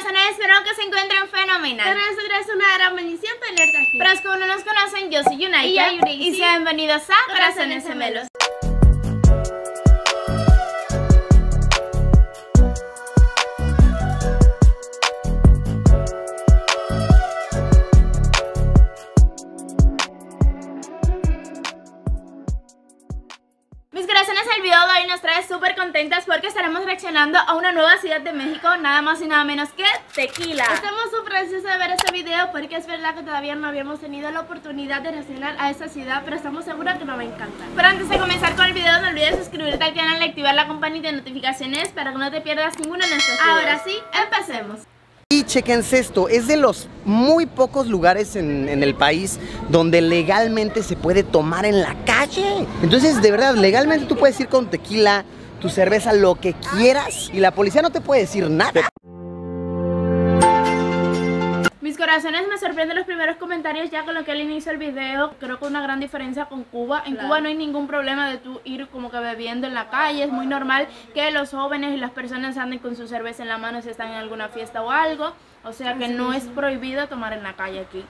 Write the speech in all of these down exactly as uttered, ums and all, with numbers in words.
corazones, espero que se encuentren fenomenal. Para nosotros es una gran bendición tenerte aquí. Pero es que no nos conocen, yo soy Yunaika Y yo, Yurigi, y sí. sean bienvenidos a Corazones Corazones Gemelos. Mis corazones, el video de hoy nos trae súper contentas porque estaremos reaccionando a una nueva ciudad de México, nada más y nada menos que Tequila. Estamos súper ansiosos de ver este video porque es verdad que todavía no habíamos tenido la oportunidad de reaccionar a esta ciudad, pero estamos seguras que nos va a encantar. Pero antes de comenzar con el video, no olvides suscribirte al canal y activar la campanita de notificaciones para que no te pierdas ninguno de nuestros videos. Ahora sí, empecemos. Y chequense esto, es de los muy pocos lugares en, en el país donde legalmente se puede tomar en la calle. Entonces, de verdad, legalmente tú puedes ir con tequila, tu cerveza, lo que quieras, y la policía no te puede decir nada. Mis corazones, me sorprenden los primeros comentarios ya con lo que él inició el video. Creo que una gran diferencia con Cuba. En Claro. Cuba no hay ningún problema de tú ir como que bebiendo en la calle. Es muy normal que los jóvenes y las personas anden con su cerveza en la mano si están en alguna fiesta o algo. O sea que no es prohibido tomar en la calle aquí.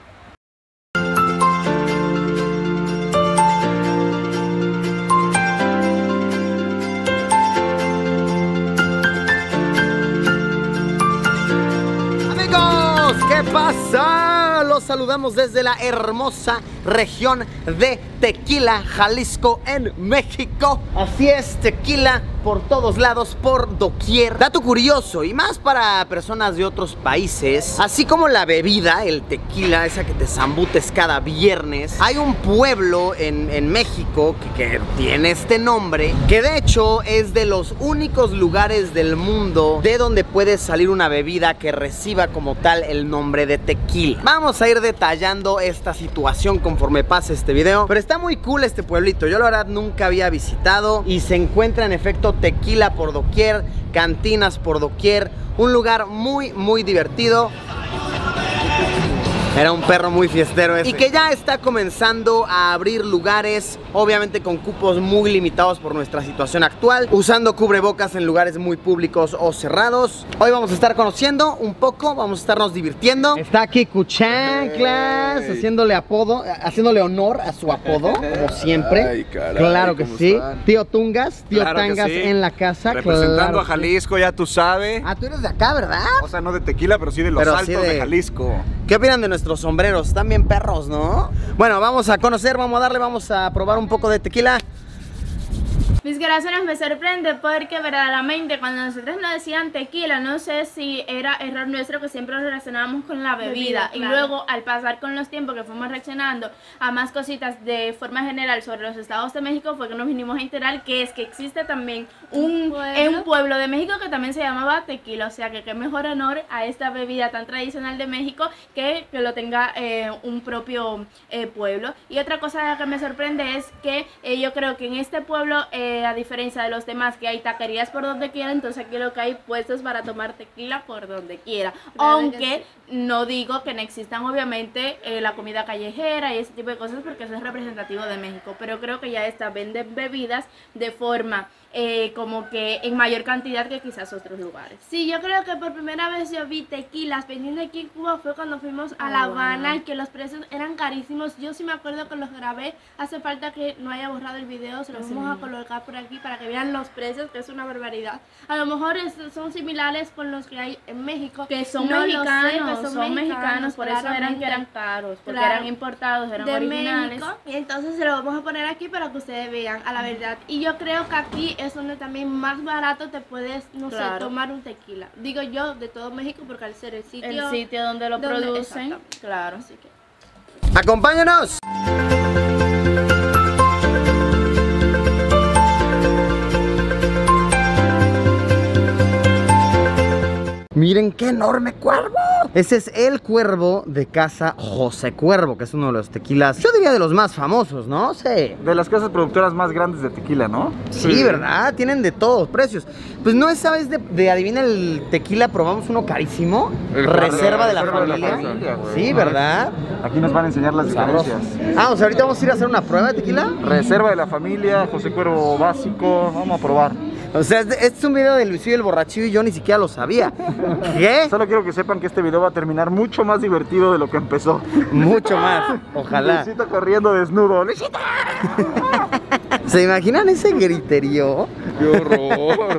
¿Qué pasa? Los saludamos desde la hermosa región de Tequila, Jalisco, en México. Así es, tequila por todos lados, por doquier. Dato curioso, y más para personas de otros países, así como la bebida, el tequila, esa que te zambutes cada viernes, hay un pueblo en, en México que, que tiene este nombre, que de hecho es de los únicos lugares del mundo de donde puede salir una bebida que reciba como tal el nombre de tequila. Vamos a ir detallando esta situación conforme pase este video, pero está muy cool este pueblito. Yo la verdad nunca había visitado y se encuentra en efecto tequila por doquier, cantinas por doquier, un lugar muy muy divertido. Era un perro muy fiestero ese. Y que ya está comenzando a abrir lugares, obviamente con cupos muy limitados por nuestra situación actual, usando cubrebocas en lugares muy públicos o cerrados. Hoy vamos a estar conociendo un poco, vamos a estarnos divirtiendo. Está aquí Cuchanclas, hey, haciéndole apodo, haciéndole honor a su apodo, como siempre. Ay, caray, claro que sí. Están? Tío Tungas, tío claro Tangas sí. En la casa. Representando claro a Jalisco, ya tú sabes. Ah, tú eres de acá, ¿verdad? O sea, no de Tequila, pero sí de los pero Altos sí de... de Jalisco. ¿Qué opinan de nuestros sombreros? Están bien perros, ¿no? Bueno, vamos a conocer, vamos a darle, vamos a probar un poco de tequila. Mis corazones, me sorprende porque verdaderamente cuando nosotros nos decían tequila, no sé si era error nuestro que siempre lo relacionábamos con la bebida, bebida, y claro. Luego al pasar con los tiempos que fuimos reaccionando a más cositas de forma general sobre los estados de México, fue que nos vinimos a enterar que es que existe también un, ¿Pueblo? un pueblo de México que también se llamaba Tequila. O sea que qué mejor honor a esta bebida tan tradicional de México que, que lo tenga eh, un propio eh, pueblo. Y otra cosa que me sorprende es que eh, yo creo que en este pueblo eh, a diferencia de los demás, que hay taquerías por donde quiera, entonces aquí lo que hay puestos para tomar tequila por donde quiera. Claro Aunque que no digo que no existan obviamente eh, la comida callejera y ese tipo de cosas, porque eso es representativo de México, pero creo que ya está, venden bebidas de forma eh, como que en mayor cantidad que quizás otros lugares. Sí, yo creo que por primera vez yo vi tequilas vendiendo aquí en Cuba fue cuando fuimos a Ah, La Habana, bueno. y que los precios eran carísimos. Yo sí me acuerdo que los grabé. Hace falta que no haya borrado el video, se lo Así vamos a mismo. colocar por aquí para que vean los precios, que es una barbaridad. A lo mejor es- son similares con los que hay en México, Que son No lo sé, mexicanos, que son, mexicanos, por eso eran claramente. que eran caros, porque Claro. eran importados, eran de originales. México, y entonces se lo vamos a poner aquí para que ustedes vean a la verdad. Y yo creo que aquí es donde también más barato te puedes, no Claro. sé, tomar un tequila. Digo yo de todo México porque al ser el sitio, El sitio donde lo donde- producen, exacto. claro. Así que ¡Acompáñanos! Miren qué enorme cuervo. Ese es el cuervo de Casa José Cuervo, que es uno de los tequilas, yo diría de los más famosos, ¿no? Sí. De las casas productoras más grandes de tequila, ¿no? Sí, ¿verdad? Tienen de todos precios. Pues no es, ¿sabes? De, de adivina el tequila, probamos uno carísimo. El Reserva de la Reserva de la familia. familia, güey. Sí, ¿verdad? Aquí nos van a enseñar las Sabroso. diferencias. Ah, o sea, ahorita vamos a ir a hacer una prueba de tequila. Reserva de la familia, José Cuervo básico, vamos a probar. O sea, este es un video de Luisillo el borrachillo y yo ni siquiera lo sabía. ¿Qué? Solo quiero que sepan que este video va a terminar mucho más divertido de lo que empezó. Mucho más, ojalá. Luisito corriendo desnudo. ¡Luisito! ¿Se imaginan ese griterío? ¡Qué horror!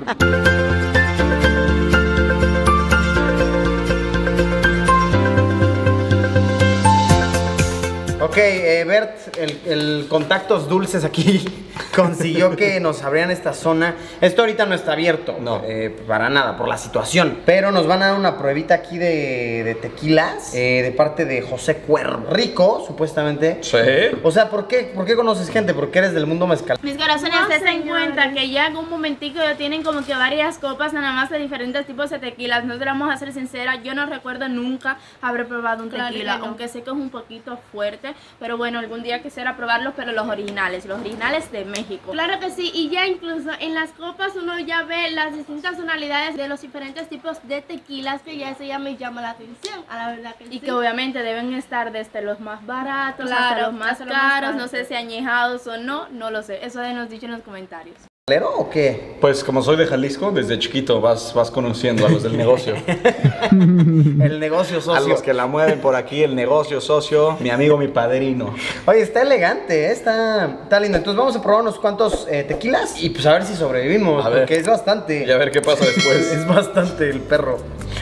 Ok, eh, Bert, el, el Contactos Dulces aquí consiguió que nos abrieran esta zona. Esto ahorita no está abierto, no, eh, para nada, por la situación. Pero nos van a dar una pruebita aquí de, de tequilas, eh, de parte de José Cuervo. Rico, supuestamente. Sí. O sea, ¿por qué, ¿por qué conoces gente? Porque eres del mundo mezcal. Mis corazones, No, se den señores. cuenta que ya en un momentico ya tienen como que varias copas nada más de diferentes tipos de tequilas. No te vamos a ser sincera, yo no recuerdo nunca haber probado un Claro tequila, que no. aunque sé que es un poquito fuerte, pero bueno, algún día quisiera probarlos, pero los originales, los originales de México. Claro que sí, y ya incluso en las copas uno ya ve las distintas tonalidades de los diferentes tipos de tequilas, que ya eso ya me llama la atención, a la verdad que Y sí. que obviamente deben estar desde los más baratos hasta Claro, los más hasta los más caros, no caros. sé si añejados o no, no lo sé, eso nos dicho en los comentarios. ¿O qué? Pues como soy de Jalisco, desde chiquito vas, vas conociendo a los del negocio. El negocio A socio. los que la mueven por aquí, el negocio socio, mi amigo, mi padrino. Oye, está elegante, ¿eh? está, está lindo. Entonces vamos a probar unos cuantos eh, tequilas y pues a ver si sobrevivimos, A ver. porque es bastante. Y a ver qué pasa después. Es bastante el perro.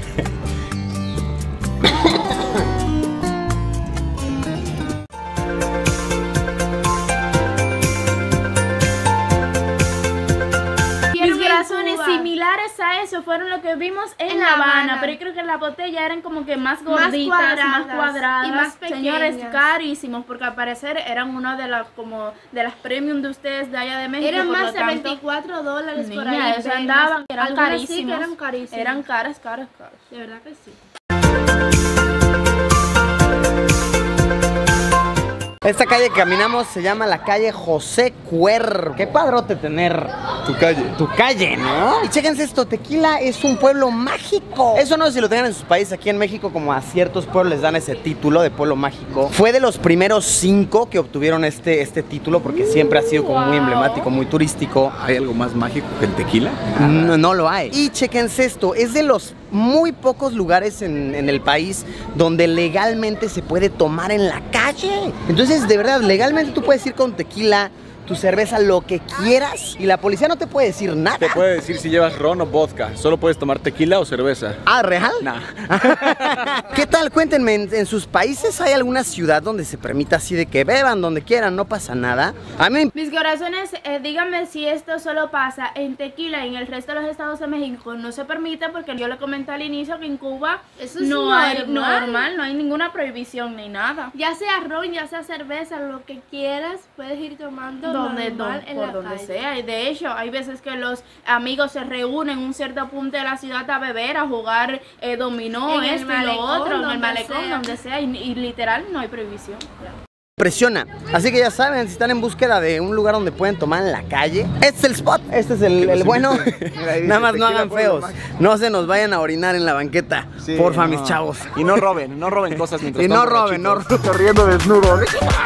Mis Quiero corazones Cuba. similares a eso fueron lo que vimos en, En La La Habana, Habana. pero yo creo que las botellas eran como que más Más gorditas, más cuadradas cuadradas, y más señores, pequeñas. carísimos, porque al parecer eran una de las como de las premium de ustedes de allá de México. Eran por más lo de tanto, veinticuatro dólares por niña, ahí. eso ven, andaban, eran algunas sí que carísimos, eran carísimos. eran caras, caras, caras. De verdad que sí. Esta calle que caminamos se llama la calle José Cuervo. Qué padrote tener Tu calle. tu calle, ¿no? Y chéquense esto, Tequila es un pueblo mágico. Eso no sé si lo tengan en sus países. Aquí en México, como a ciertos pueblos les dan ese título de pueblo mágico. Fue de los primeros cinco que obtuvieron este, este título porque siempre ha sido como muy emblemático, muy turístico. ¿Hay algo más mágico que el tequila? No, no lo hay. Y chéquense esto, es de los muy pocos lugares en, en el país donde legalmente se puede tomar en la calle. Entonces, de verdad, legalmente tú puedes ir con tequila, tu cerveza, lo que quieras, y la policía no te puede decir nada. Te puede decir si llevas ron o vodka. Solo puedes tomar tequila o cerveza. Ah, ¿real? Nah. ¿Qué tal? Cuéntenme, ¿en, en sus países hay alguna ciudad donde se permita así de que beban donde quieran, no pasa nada? A mí Mis corazones, eh, díganme si esto solo pasa en Tequila y en el resto de los estados de México no se permite, porque yo le comenté al inicio que en Cuba Eso es no hay normal. normal, no hay ninguna prohibición ni nada. Ya sea ron, ya sea cerveza, lo que quieras, puedes ir tomando Donde, normal don- en por la donde calle. sea. Y de hecho, hay veces que los amigos se reúnen en un cierto punto de la ciudad a beber, a jugar eh, dominó, En el esto y lo malecón, otro, en el donde malecón, sea. donde sea, y, y literal no hay prohibición. impresiona. Así que ya saben, si están en búsqueda de un lugar donde pueden tomar en la calle, este es el spot, este es el, el bueno. Nada más no hagan feos, no se nos vayan a orinar en la banqueta, Sí, porfa, no. mis chavos. Y no roben, no roben cosas mientras Y no están roben, no borrachitos. roben. Corriendo desnudo.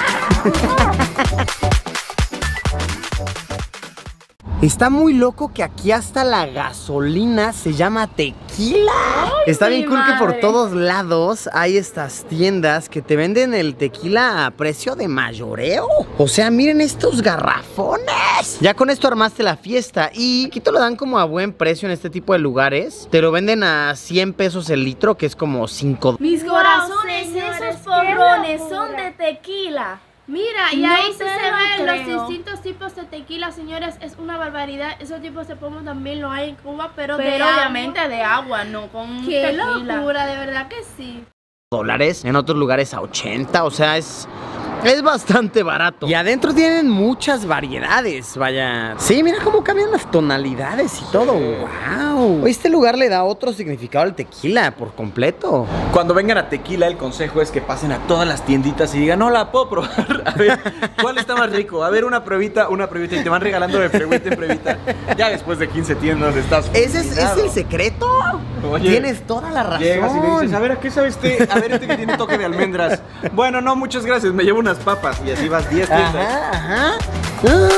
Está muy loco que aquí hasta la gasolina se llama tequila. Está bien mi cool que por madre. todos lados hay estas tiendas que te venden el tequila a precio de mayoreo. O sea, miren estos garrafones. Ya con esto armaste la fiesta y aquí te lo dan como a buen precio en este tipo de lugares. Te lo venden a cien pesos el litro, que es como cinco. Mis Wow, corazones, señores, esos qué porrones locura. son de tequila. Mira, y No ahí te sí se lo ven los creo. distintos tipos de tequila, señores. Es una barbaridad. Esos tipos de pomo también lo hay en Cuba, pero, de Pero agua. obviamente de agua, no con ¡Qué tequila. locura! De verdad que sí. Dólares, en otros lugares a ochenta, o sea, es, es bastante barato. Y adentro tienen muchas variedades, vaya. Sí, mira cómo cambian las tonalidades y todo, wow. Este lugar le da otro significado al tequila por completo. Cuando vengan a Tequila, el consejo es que pasen a todas las tienditas y digan, hola, ¿puedo probar? A ver, ¿cuál está más rico? A ver, una pruebita, una pruebita. Y te van regalando de pruebita en pruebita. Ya después de quince tiendas estás ¿Ese es, es fulminado. el secreto? Oye, Tienes toda la razón. Llegas y le dices, a ver, ¿a qué sabe este? A ver, este que tiene toque de almendras. Bueno, no, muchas gracias, me llevo unas papas. Y así vas diez tiendas. Ajá, ajá. Ah.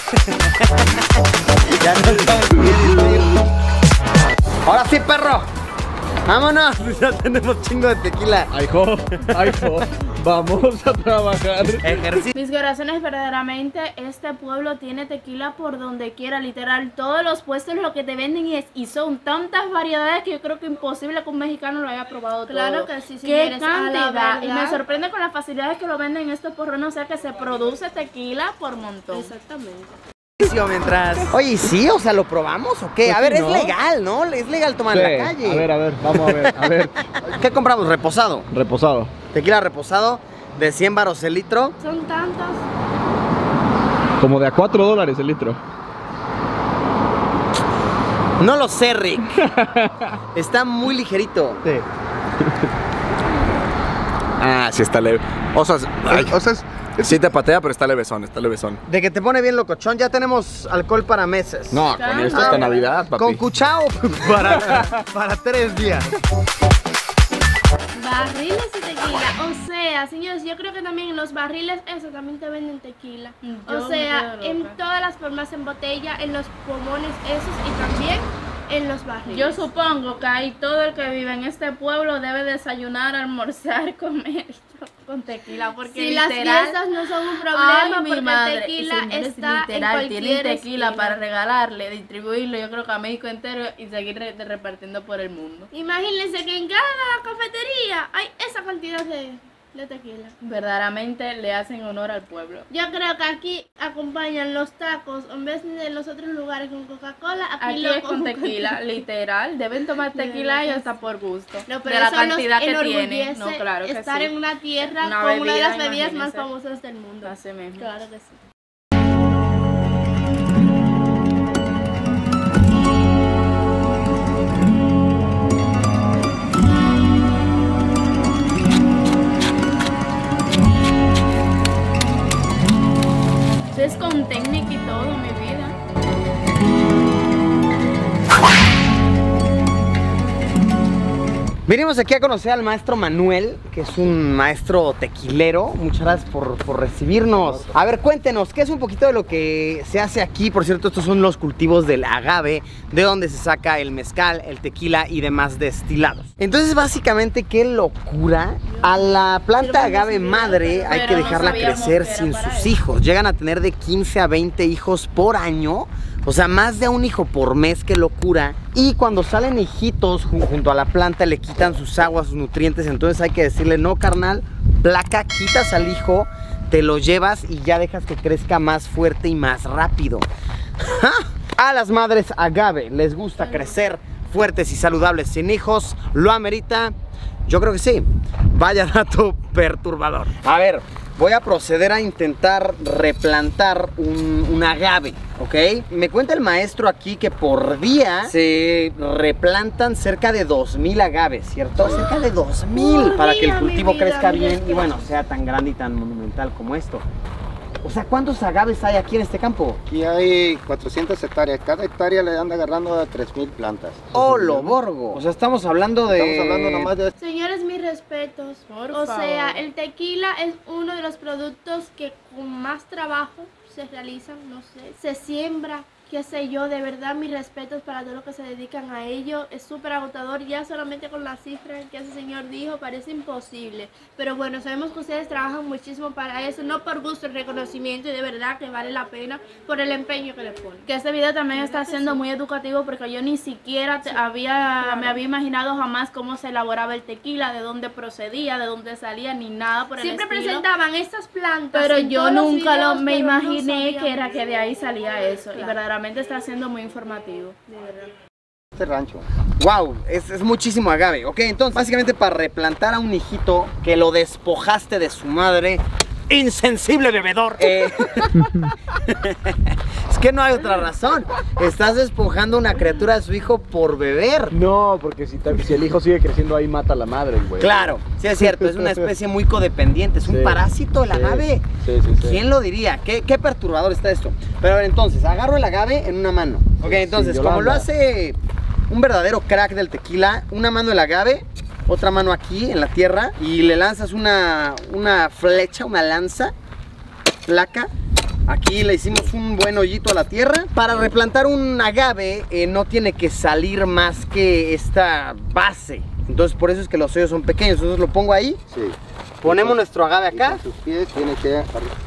Ya no estamos bien. Ahora sí, perro. Vámonos. Ya tenemos chingo de tequila. Ay, jo, ay, jo. Vamos a trabajar. Ejercicio. Mis corazones, verdaderamente este pueblo tiene tequila por donde quiera, literal. Todos los puestos lo que te venden y, es, y son tantas variedades que yo creo que imposible que un mexicano lo haya probado todo. Claro que sí, Qué señores, a la cantidad. Y me verdad. sorprende con las facilidades que lo venden estos porrones, o sea que se produce tequila por montón. Exactamente. Mientras. Oye, sí, o sea, ¿lo probamos o qué? Pues A ver, sí, es ¿no? legal, ¿no? Es legal tomar en la calle. A ver, a ver, vamos a ver, a ver. ¿Qué compramos? Reposado. Reposado. Tequila reposado de cien baros el litro. Son tantos. Como de a cuatro dólares el litro. No lo sé, Rick. Está muy ligerito. Sí. Ah, sí está leve. O sea, ay, o sea, es- sí te patea, pero está levesón, está levesón. De que te pone bien locochón, ya tenemos alcohol para meses. No, con esto hasta Navidad, papi. Con cuchao para, para tres días. Barriles y tequila. O sea, señores, yo creo que también en los barriles, eso también te venden tequila. Yo O sea, me quedo en loca. todas las formas, en botella, en los pulmones, esos y también en los barriles. Yo supongo que ahí todo el que vive en este pueblo debe desayunar, almorzar, comer con tequila, porque si las literal, fiestas no son un problema, ay, mi porque madre, el tequila y señores, está literal, en tienen cualquier tequila esquina. para regalarle, distribuirlo, yo creo que a México entero y seguir re- repartiendo por el mundo. Imagínense que en cada cafetería hay esa cantidad de, de tequila. Verdaderamente le hacen honor al pueblo. Yo creo que aquí acompañan los tacos, en vez de en los otros lugares con Coca-Cola, aquí, Aquí lo es con tequila, literal, deben tomar De tequila y verdad que hasta por gusto, No, de pero la eso nos cantidad que tiene. enorgullece No, claro que estar sí. en una tierra Una con una de bebida, las bebidas más imagínense. famosas del mundo. Así mismo. Claro que sí. Eso es con técnica y todo, mi vida. Vinimos aquí a conocer al maestro Manuel, que es un maestro tequilero. Muchas gracias por, por recibirnos. A ver, cuéntenos, ¿qué es un poquito de lo que se hace aquí? Por cierto, estos son los cultivos del agave, de donde se saca el mezcal, el tequila y demás destilados. Entonces, básicamente, qué locura. A la planta agave madre hay que Pero no dejarla sabíamos crecer que era sin para sus eso. hijos. Llegan a tener de quince a veinte hijos por año. O sea, más de un hijo por mes, qué locura. Y cuando salen hijitos ju- junto a la planta le quitan sus aguas, sus nutrientes. Entonces hay que decirle, no carnal, placa, quitas al hijo, te lo llevas y ya dejas que crezca más fuerte y más rápido. A las madres agave les gusta crecer fuertes y saludables sin hijos. ¿Lo amerita? Yo creo que sí. Vaya dato perturbador. A ver, voy a proceder a intentar replantar un, un agave, ¿ok? Me cuenta el maestro aquí que por día se replantan cerca de dos mil agaves, ¿cierto? Cerca de dos mil Por para que el día, mi cultivo vida, crezca mi bien y respeto. bueno, sea tan grande y tan monumental como esto. O sea, ¿cuántos agaves hay aquí en este campo? Aquí hay cuatrocientas hectáreas, cada hectárea le anda agarrando a tres mil plantas. ¡Oh, lo borgo! O sea, estamos hablando de... Estamos hablando nomás de... Señores, mis respetos. Por o sea, favor. el tequila es uno de los productos que con más trabajo se realizan, no sé, se siembra, qué sé yo, de verdad mis respetos para todos los que se dedican a ello. Es súper agotador, ya solamente con la cifra que ese señor dijo parece imposible. Pero bueno, sabemos que ustedes trabajan muchísimo para eso, no por gusto, el reconocimiento, y de verdad que vale la pena por el empeño que le ponen. Que este video también está ¿Verdad que siendo sí? muy educativo porque yo ni siquiera te- había, claro. me había imaginado jamás cómo se elaboraba el tequila, de dónde procedía, de dónde salía, ni nada por el Siempre estilo. presentaban estas plantas, Pero en yo todos los nunca lo, videos, me pero no imaginé que era sabíamos. que de ahí salía eso. Y Claro. verdaderamente está siendo muy informativo. De verdad. este rancho. Wow, es, es muchísimo agave. Ok, entonces básicamente para replantar a un hijito que lo despojaste de su madre, insensible bebedor. eh, es que no hay otra razón. Estás despojando a una criatura de su hijo por beber. No, porque si, ta- si el hijo sigue creciendo ahí mata a la madre, güey. Claro, sí es cierto, es una especie muy codependiente, es un Sí, parásito el sí, agave. sí, sí, sí. ¿Quién lo diría? ¿Qué, qué perturbador está esto? Pero a ver, entonces, agarro el agave en una mano. Ok, Sí, entonces, Yolanda. como lo hace un verdadero crack del tequila, una mano el agave, otra mano aquí en la tierra y le lanzas una, una flecha, una lanza, placa, Aquí le hicimos un buen hoyito a la tierra. Para replantar un agave eh, no tiene que salir más que esta base. Entonces por eso es que los hoyos son pequeños. Entonces lo pongo ahí. Sí. Ponemos nuestro agave acá. Con sus pies tiene que...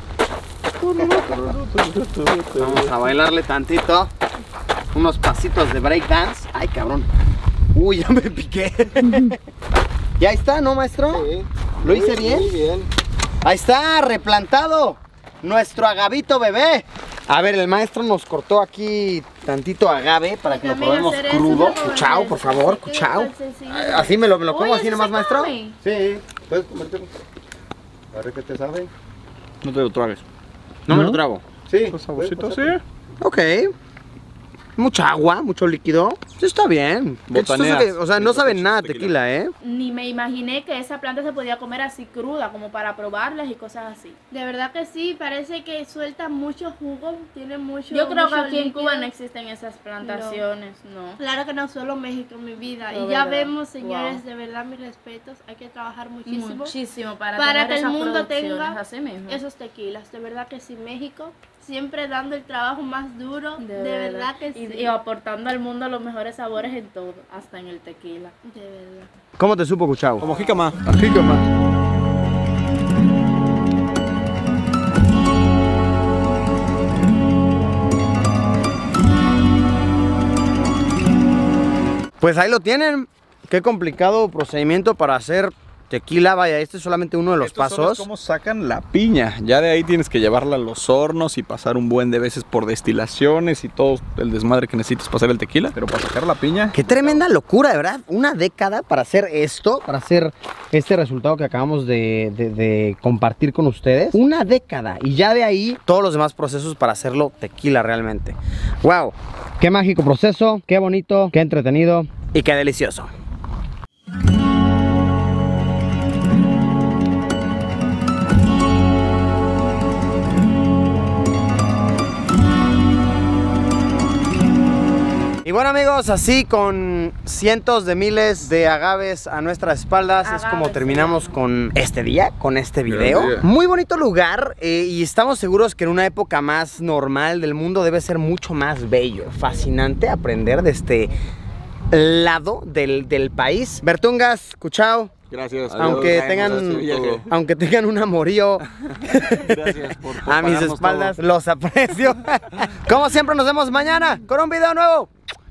Vamos a bailarle tantito. Unos pasitos de breakdance. Ay, cabrón. Uy, ya me piqué. ¿Ya está, no, maestro? Sí. ¿Lo hice Muy, bien? Muy bien. Ahí está, replantado nuestro agavito bebé. A ver, el maestro nos cortó aquí tantito agave para que lo También probemos hacer eso, crudo. por favor. Cuchao, por favor, Qué cuchao. tan sencillo. Así me lo, me lo como Oye, así ¿eso nomás, se maestro. come? Sí, puedes comértelo. A ver qué te sabe. No te lo tragues. No me lo trago. Sí. ¿Con saborcito puedes así? pasar. Ok. Mucha agua, mucho líquido. Sí, está bien. Qué chistoso Botaneas. que- o sea, no Sí, saben sí, nada tequila. tequila, ¿eh? Ni me imaginé que esa planta se podía comer así cruda, como para probarlas y cosas así. De verdad que sí, parece que suelta mucho jugo, tiene mucho. Yo creo que mucho aquí en líquido. Cuba no existen esas plantaciones, no. Claro que no, solo México, mi vida. De y ya verdad. vemos, señores, Wow. de verdad, mis respetos. Hay que trabajar muchísimo, Muchísimo para, para tener que el esas mundo producciones tenga así mismo. esos tequilas. De verdad que sí, México, siempre dando el trabajo más duro. De, verdad. que sí. Y, y aportando al mundo los mejores sabores en todo, hasta en el tequila. De verdad. ¿Cómo te supo, cuchao? Como jícama. Pues ahí lo tienen. Qué complicado procedimiento para hacer tequila. Vaya, este es solamente uno de los Estos son pasos. cómo sacan la piña. Ya de ahí tienes que llevarla a los hornos y pasar un buen de veces por destilaciones y todo el desmadre que necesitas para hacer el tequila. Pero para sacar la piña, Qué tremenda locura, de verdad. Una década para hacer esto, para hacer este resultado que acabamos de, de- de compartir con ustedes. Una década. Y ya de ahí todos los demás procesos para hacerlo tequila realmente. ¡Wow! Qué mágico proceso, qué bonito, qué entretenido y qué delicioso. Y bueno, amigos, así con cientos de miles de agaves a nuestras espaldas es como Agaves, terminamos se con este día, con este video. día. Muy bonito lugar eh, y estamos seguros que en una época más normal del mundo debe ser mucho más bello. Fascinante aprender de este lado del, del país. Bertungas, Cuchao, gracias. aunque Adiós. tengan, Gracias, viaje. aunque tengan un amorío Gracias por, por a mis pagarnos espaldas, todo. los aprecio. Como siempre, nos vemos mañana con un video nuevo.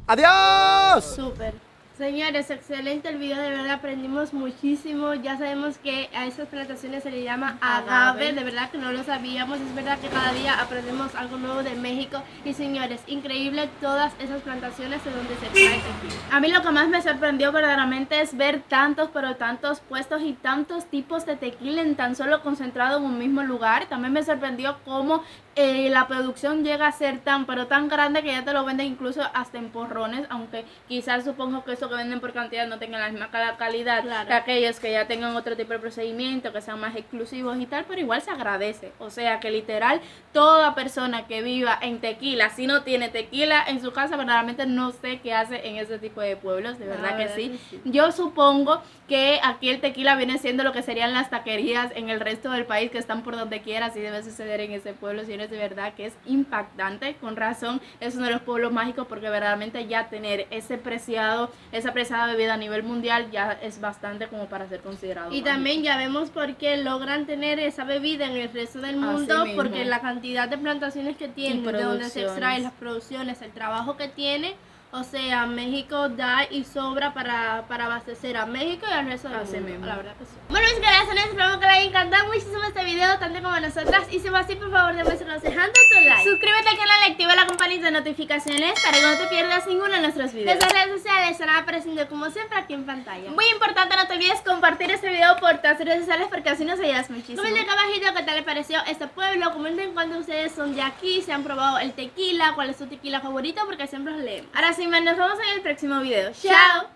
¡Adiós! Súper. Señores, excelente el video, de verdad aprendimos muchísimo. Ya sabemos que a esas plantaciones se le llama agave, Agave. de verdad que no lo sabíamos. Es verdad que cada día aprendemos algo nuevo de México. Y señores, increíble todas esas plantaciones de donde se extrae tequila. A mí lo que más me sorprendió verdaderamente es ver tantos, pero tantos puestos y tantos tipos de tequila en tan solo concentrado en un mismo lugar. También me sorprendió cómo eh, la producción llega a ser tan, pero tan grande que ya te lo venden incluso hasta en porrones, aunque quizás supongo que eso que venden por cantidad no tengan la misma cal- calidad Claro. que aquellos que ya tengan otro tipo de procedimiento, que sean más exclusivos y tal, pero igual se agradece. O sea que literal, toda persona que viva en tequila, si no tiene tequila en su casa, verdaderamente no sé qué hace en ese tipo de pueblos, de verdad La que verdad sí. que sí. Yo supongo que aquí el tequila viene siendo lo que serían las taquerías en el resto del país, que están por donde quiera, así debe suceder en ese pueblo, señores, de verdad que es impactante. Con razón es uno de los pueblos mágicos, porque verdaderamente ya tener ese preciado, esa preciada bebida a nivel mundial ya es bastante como para ser considerado Y mágico. también ya vemos por qué logran tener esa bebida en el resto del mundo, mismo. porque la cantidad de plantaciones que tiene, de donde se producciones. extraen las producciones, el trabajo que tiene, o sea, México da y sobra para, para abastecer a México y al resto del Así mundo, mismo. la verdad que sí. Bueno, mis corazones, esperamos que les haya encantado muchísimo este video, tanto como a nosotras, y si fue así, por favor, demuéstranos dejando tu like. Suscríbete al canal y activa la campanita de notificaciones para que no te pierdas ninguno de nuestros videos. Nuestras redes sociales estarán apareciendo como siempre aquí en pantalla. Muy importante, no te olvides compartir este video por todas las redes sociales porque así nos ayudas muchísimo. Comenten acá abajito qué tal les pareció este pueblo, comenten cuántos ustedes son de aquí, si han probado el tequila, cuál es su tequila favorito, porque siempre los leemos. Ahora sí, man, nos vemos en el próximo video. Chao.